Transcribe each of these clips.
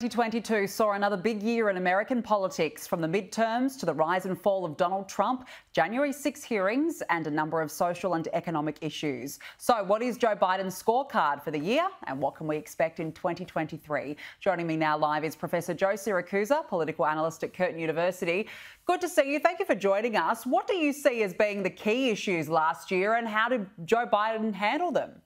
2022 saw another big year in American politics, from the midterms to the rise and fall of Donald Trump, January 6 hearings and a number of social and economic issues. So what is Joe Biden's scorecard for the year and what can we expect in 2023? Joining me now live is Professor Joe Siracusa, political analyst at Curtin University. Good to see you. Thank you for joining us. What do you see as being the key issues last year and how did Joe Biden handle them?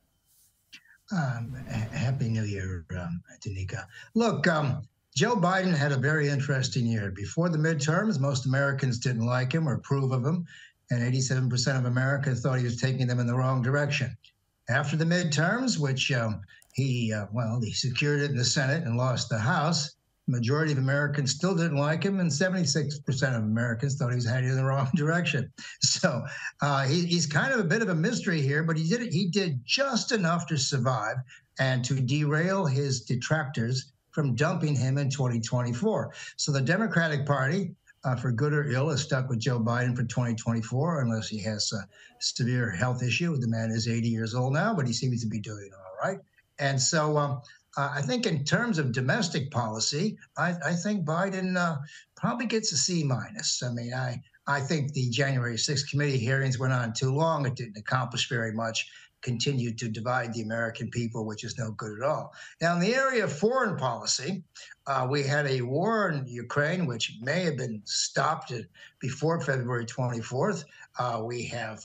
Happy New Year, Danica. Look, Joe Biden had a very interesting year. Before the midterms, most Americans didn't like him or approve of him, and 87% of America thought he was taking them in the wrong direction. After the midterms, which he secured it in the Senate and lost the House, the majority of Americans still didn't like him, and 76% of Americans thought he was heading in the wrong direction. So he's kind of a bit of a mystery here, but he did just enough to survive and to derail his detractors from dumping him in 2024. So the Democratic Party, for good or ill, is stuck with Joe Biden for 2024, unless he has a severe health issue. The man is 80 years old now, but he seems to be doing all right. And so I think in terms of domestic policy, I think Biden probably gets a C minus. I mean, I think the January 6th committee hearings went on too long. It didn't accomplish very much, continued to divide the American people, which is no good at all. Now, in the area of foreign policy, we had a war in Ukraine, which may have been stopped before February 24th. We had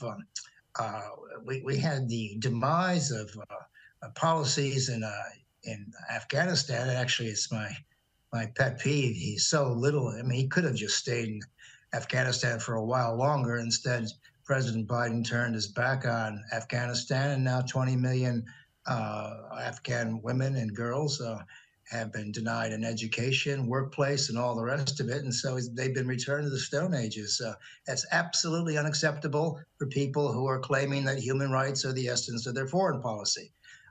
the demise of policies in Afghanistan. Actually, it's my pet peeve. He's so little. I mean, he could have just stayed in Afghanistan for a while longer. Instead, President Biden turned his back on Afghanistan, and now 20 million Afghan women and girls have been denied an education, workplace, and all the rest of it. And so they've been returned to the Stone Ages. That's absolutely unacceptable for people who are claiming that human rights are the essence of their foreign policy.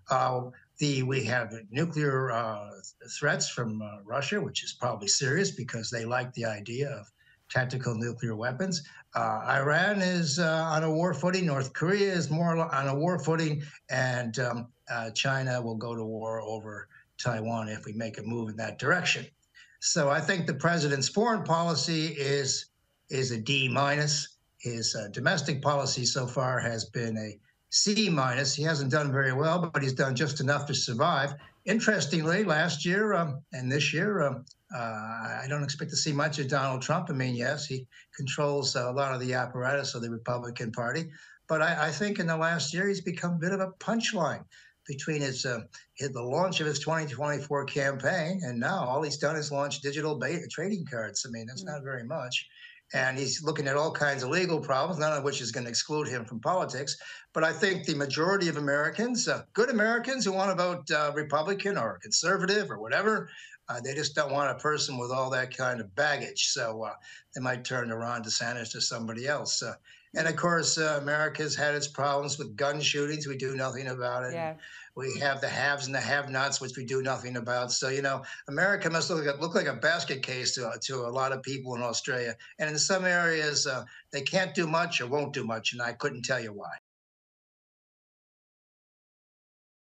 We have nuclear threats from Russia, which is probably serious because they like the idea of tactical nuclear weapons. Iran is on a war footing. North Korea is more on a war footing. And China will go to war over Taiwan if we make a move in that direction. So I think the president's foreign policy is a D minus. His domestic policy so far has been a C minus. He hasn't done very well, but he's done just enough to survive. Interestingly, last year and this year, I don't expect to see much of Donald Trump. I mean, yes, he controls a lot of the apparatus of the Republican Party, but I think in the last year he's become a bit of a punchline between the launch of his 2024 campaign, and now all he's done is launch digital trading cards. I mean, that's not very much. And he's looking at all kinds of legal problems, none of which is going to exclude him from politics. But I think the majority of Americans, good Americans who want to vote Republican or conservative or whatever, they just don't want a person with all that kind of baggage. So they might turn to Ron DeSantis or somebody else. And of course, America's had its problems with gun shootings. We do nothing about it. Yeah. We have the haves and the have-nots, which we do nothing about. So, you know, America must look like a basket case to a lot of people in Australia. And in some areas, they can't do much or won't do much, and I couldn't tell you why.